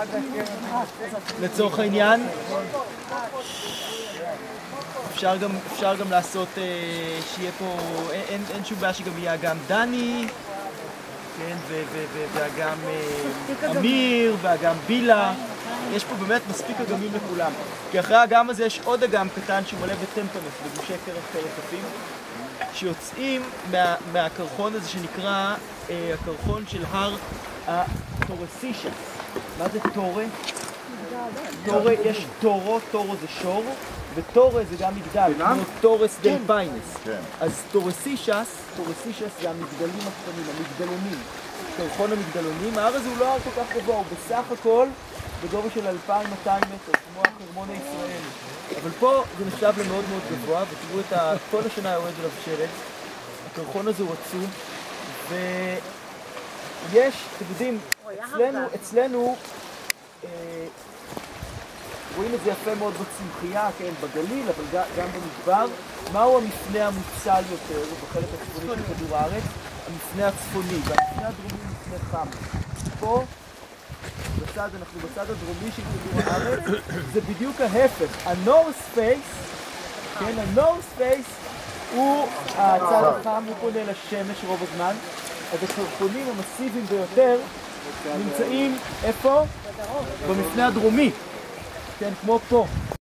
לצורך העניין, אפשר גם לעשות שיהיה פה, אין שום בעיה שגם יהיה אגם דני, כן, ואגם אמיר, ואגם בילה. יש פה באמת מספיק אגמים לכולם. כי אחרי האגם הזה יש עוד אגם קטן שהוא מלא בטמפנס, בגושי קרח כאלה קפים, שיוצאים מהקרחון הזה שנקרא הקרחון של הר הטורסישס. מה זה טורה? טורה, יש טורו, טורו זה שור, וטורה זה גם מגדל, כמו טורס דל פיינס. אז טורסישס זה המגדלים הקטנים, המגדלונים, קרחון המגדלונים. ההר הזה הוא לא הר כל כך גבוה, הוא בסך הכל בגובה של 2,200 מטר, כמו החרמון הישראלי. אבל פה זה נחשב למאוד מאוד גבוה, ותראו את כל השנה יורד עליו שלג. הקרחון הזה הוא עצום, ויש, אתם יודעים, אצלנו, רואים את זה יפה מאוד בצמחייה, כן, בגליל, אבל גם במדבר. מהו המפנה המוצל יותר בחלק הצפוני של כדור הארץ? המפנה הצפוני, והמפנה הדרומי מפנה חם. פה, אנחנו בצד הדרומי של כדור הארץ, זה בדיוק ההפך. ה-North Face, כן, ה-North Face הוא הצד החם, הוא פונה לשמש רוב הזמן. אז הקרחונים המסיביים ביותר נמצאים איפה? במפנה הדרומי, כן, כמו פה.